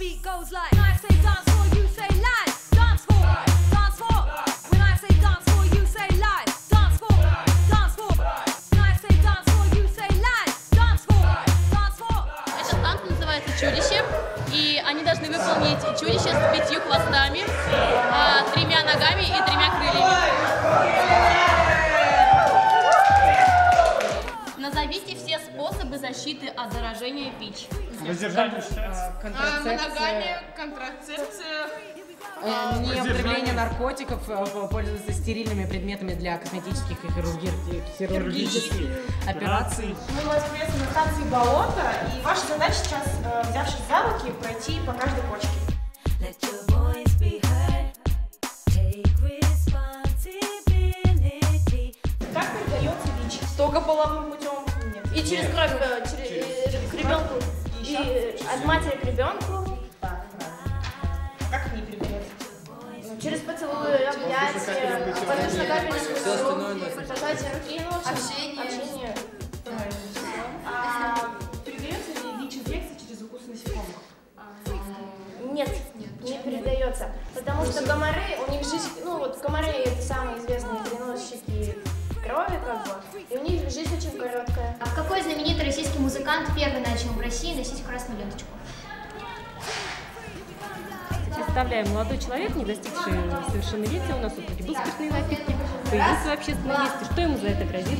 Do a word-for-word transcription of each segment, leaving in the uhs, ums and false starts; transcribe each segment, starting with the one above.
beat goes like, when I say dance floor, you say live. Dance floor, dance floor. When I say dance floor, you say live. Dance floor, dance floor. When I say dance floor, you say live. Dance floor, dance floor. Этот танц называется чудище, и они должны выполнить чудище с пятью хвостами, а, тремя ногами и тремя крыльями. Назовите все способы защиты от заражения ВИЧ. Воздержание. Моногамия, контрацепция. Не употребление наркотиков, пользоваться стерильными предметами для косметических и хирургических операций. Мы в Москве на станции Болото, и ваша задача сейчас, взявшись за руки, пройти по каждой почке. Как передается ВИЧ? Только половым путем? Нет. И через кровь, через, к ребенку, и, и от матери к ребенку. Так, правильно. Как они передаются? Ну, через поцелуи, объятия, воздушно-капельницу, пожатие руки, ну, общение. общение. А передается ли ВИЧ-инфекция через укус насекомых? Нет, не передается, потому что комары, у них жизнь, ну вот комары это самые известные переносчики крови, как бы, и у них жизнь очень короткая. А какой знаменитый российский музыкант первый начал в России носить красную ленточку? Представляем, молодой человек, не достигший совершеннолетия, у нас употребил спиртные напитки, появился в общественном месте. Что ему за это грозит?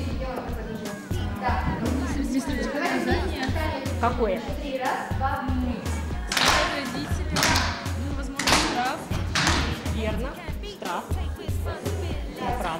Какое? Родители, ну, возможно, штраф. Верно. Штраф. Право.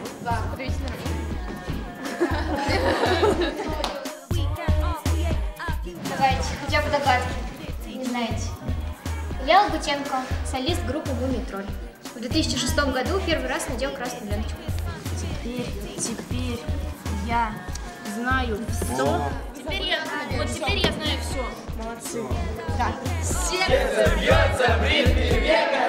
Давайте, хотя бы догадки. Не знаете. Илья Лагутенко, солист группы Мумий Тролль. В две тысячи шестом году первый раз надел красную ленточку. Теперь, теперь я знаю все. Теперь я, вот теперь я знаю все. Молодцы. Да. Сердце бьется в ритме века.